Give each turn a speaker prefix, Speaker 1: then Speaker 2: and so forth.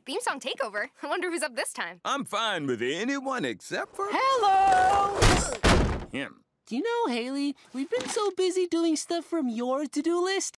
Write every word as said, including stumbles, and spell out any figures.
Speaker 1: theme song Takeover. I wonder who's up this time.
Speaker 2: I'm fine with anyone except for...
Speaker 3: Hello!
Speaker 2: him.
Speaker 3: Do you know, Hailey, we've been so busy doing stuff from your to-do list,